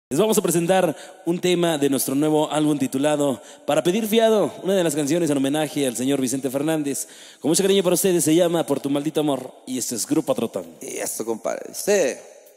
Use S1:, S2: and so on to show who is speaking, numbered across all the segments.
S1: Les vamos a presentar un tema de nuestro nuevo álbum titulado Para Pedir Fiado, una de las canciones en homenaje al señor Vicente Fernández. Con mucho cariño para ustedes, se llama Por Tu Maldito Amor, y este es Grupo Trotón.
S2: Y esto, compadre, sí.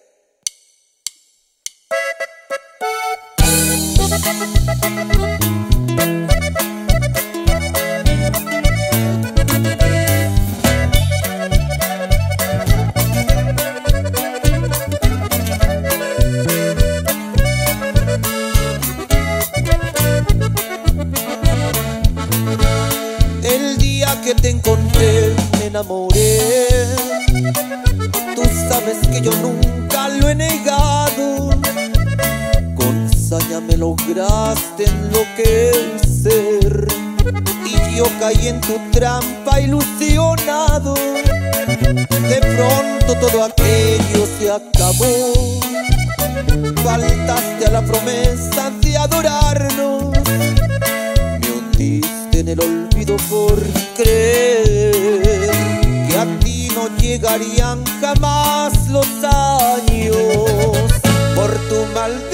S2: El día que te encontré me enamoré. Tú sabes que yo nunca lo he negado. Con saña me lograste enloquecer y yo caí en tu trampa ilusionado. De pronto todo aquello se acabó. Faltaste a la promesa de adorarnos. Me hundiste en el olvido por creer que a ti no llegarían jamás los años. Por tu maldito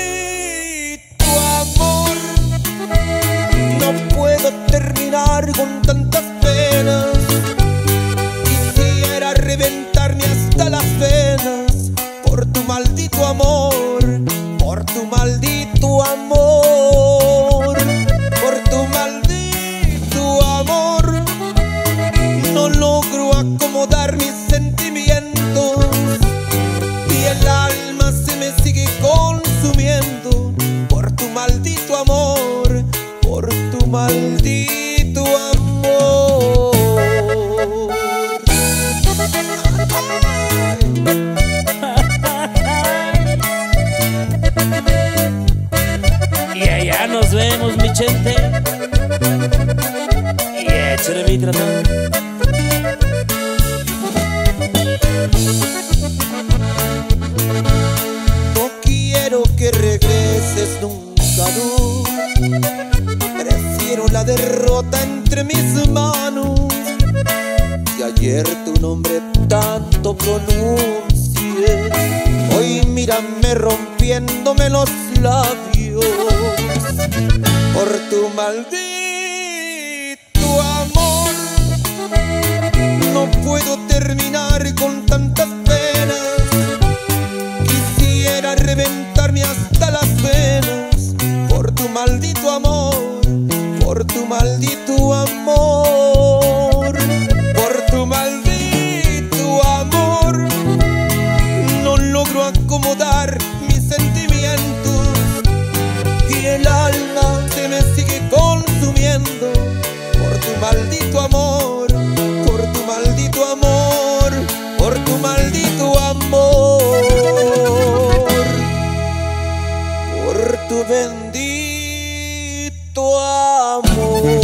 S2: amor no puedo terminar con tantas penas. Quisiera reventarme hasta las venas por tu maldito amor, por tu maldito amor, por tu maldito amor. No logro acomodar mis sentimientos y el alma se me sigue consumiendo por tu maldito amor, por tu maldito amor.
S1: Y allá nos vemos, mi gente. Y échale mi tratón.
S2: No quiero que regreses nunca, no. Prefiero la derrota entre mis manos. Si ayer tu nombre tanto pronuncié, hoy mírame rompiéndome los labios. Por tu maldito amor no puedo terminar con tantas penas. Quisiera reventarme hasta las venas por tu maldito amor, por tu maldito amor, por tu maldito amor. No logro acomodar mis sentimientos y el alma se me sigue consumiendo por tu maldito amor, por tu maldito amor, por tu maldito amor, por tu bendito amor.